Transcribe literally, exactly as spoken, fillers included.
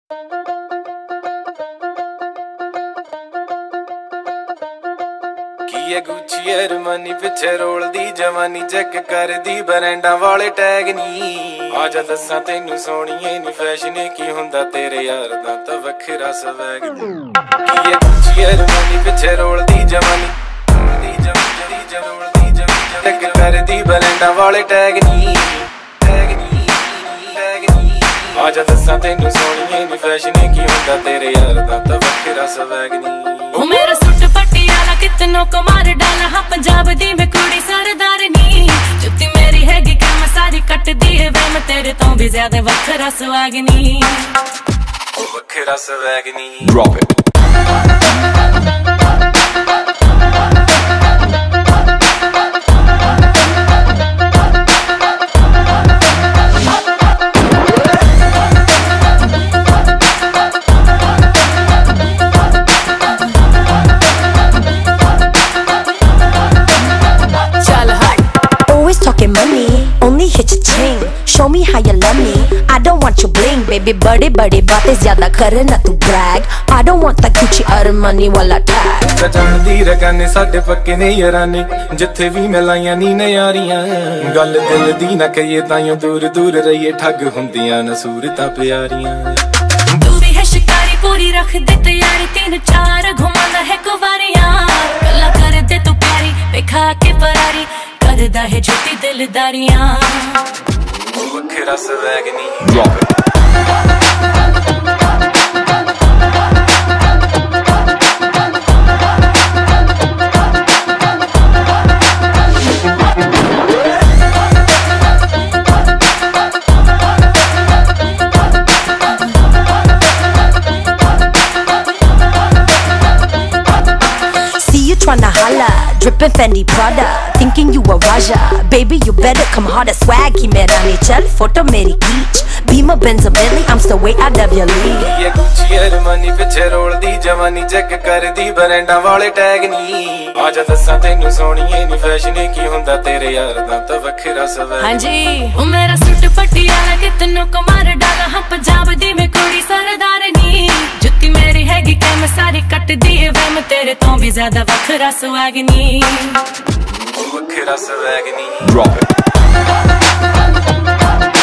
की Gucci Armani पिछे roll दी जवानी चेक कर दी ब्रांडा वाले टैग नी। आजा दसा तेनू सोनिए नी फैशन की हुंदा तेरे यार दा तां वखरा स्वैग नी। की गुची अरमानी पिछे रोल दी जवानी चेक कर दी ब्रांडा वाले टैग नी। आजा दसा तेनू सोनिए नी फैशन की हुंदा तेरे यार दा तां वखरा स्वैग नी। ओ मेरा सूट पटियाला कितनों को मार डाला हाँ पंजाब दी मैं कुड़ी सरदार नी। जुत्ती मेरी हैगी क्या मैं सारी कट दी है वे मैं तेरे तो भी ज्यादा वखरा स्वैग नी। ओ वखरा स्वैग नी। Drop it. Talking money, only hit your chain. Show me how you love me. I don't want your bling, baby. बड़े बड़े बातें ज़्यादा करे ना तू brag. I don't want that Gucci Armani वाला tag. सजान दी रगाने साडे पक्के ने याराने जिथे भी मिलाइयां नी ने यारियां। गल दिल दी ना कहिए ताइयों दूर दूर रहिए ठग हुंदियां न सूरतां प्यारियां। तू भी है शिकारी पूरी रख दे तैयारी तीन चार घुमाना है कुवारियां। गल्ला कर दे तू प्यारी बेखा के फरारी करदा है झूठी दिलदारियां। ओ वखरा स्वैग नी। Drop it. Tryna holla, drippin' Fendi Prada, thinking you a Raja. Baby, you better come harder, swag ही मेरा नहीं चल, फोटो मेरी खींच. Beamer, Benz, Bentley, I'm still way out of your league. ये गुची अरमानी पिछे roll दी जवानी चेक कर दी ब्रांडा वाले टैग नी। आजा दसा तेनू सोनिए नी फैशन की हुंदा तेरे यार दा तां वखरा स्वैग। हाँ जी, ओ मेरा सूट पटियाला कितनों को मार डाला हाँ पंजाब दी मैं कुड़ी सरदार नी। जुत्ती मेरी हैगी क्या मैं सारी कट दी है वे मैं तेरे तो भी ज्यादा वखरा स्वैग नी। ओ वखरा स्वैग नी। Drop it.